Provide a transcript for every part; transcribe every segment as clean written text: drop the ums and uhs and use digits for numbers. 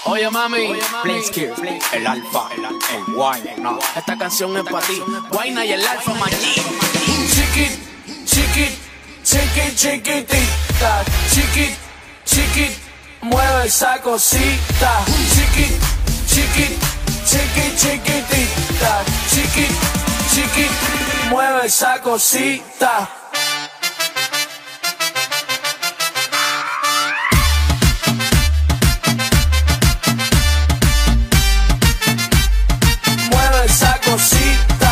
Oye mami, Blitzkid, el alfa, el wine, no. esta canción es para ti. Guayna y el alfa Maggi. Chiquit, chiquit, chiquit, chiquitita. Chiquit, chiquit, mueve esa cosita. Chiquit, chiquit, chiquit, chiquitita. Chiquit, chiquit, mueve esa cosita. Esa cosita.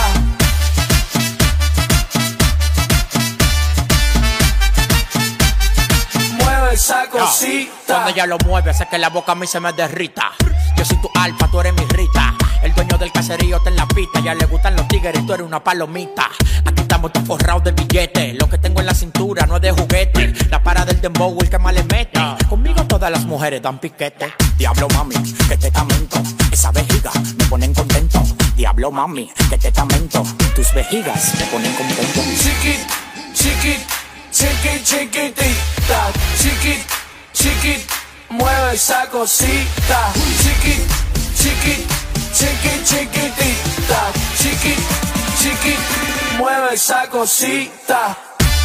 Mueve esa cosita. Cuando ella lo mueve, hace que la boca a mí se me derrita. Yo soy tu alfa, tú eres mi Rita. El dueño del caserío está en la pista. Ya le gustan los tigres, tú eres una palomita. Aquí estamos todos forrados de billetes. Lo que tengo en la cintura no es de juguete. La para del dembow, el que más le mete. Conmigo todas las mujeres dan piquete. Diablo mami, que te tamento. Esa vejiga me ponen contento. Diablo mami, que te tamento. Tus vejigas me ponen contento. Chiquit, chiquit, chiquit, chiquitita. Chiquit, chiquit, mueve esa cosita. Chiquit, chiquit, chiquit, chiquitita. Chiquit, chiquit, mueve esa cosita.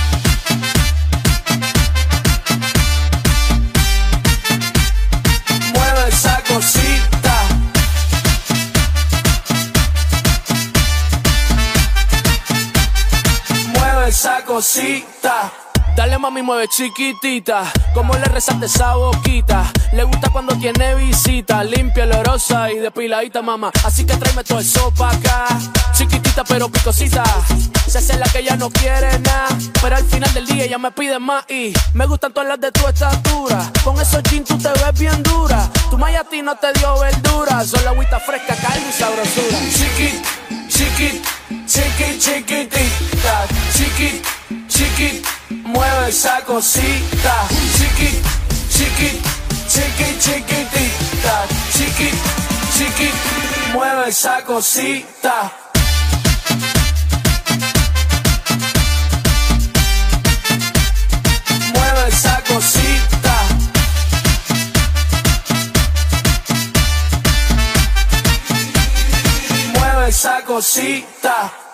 Mueve esa cosita. Mueve esa cosita. Dale mami, mueve chiquitita. Como le resaste esa boquita. Le gusta cuando tiene visita. Limpia, olorosa y depiladita, mamá. Así que tráeme todo eso pa' acá. Chiquitita pero picosita. Se hace la que ella no quiere nada. Pero al final del día ella me pide más. Y me gustan todas las de tu estatura. Con esos jeans tú te ves bien dura. Tu malla a ti no te dio verdura. Solo agüita fresca, caldo y sabrosura. Chiquit, chiquit, chiquit, chiquitita. Chiquit, chiquit, mueve esa cosita. Chiquit, chiquit, chiquit, chiquitita. Chiquit, chiquit, mueve esa cosita. Mueve esa cosita. Mueve esa cosita.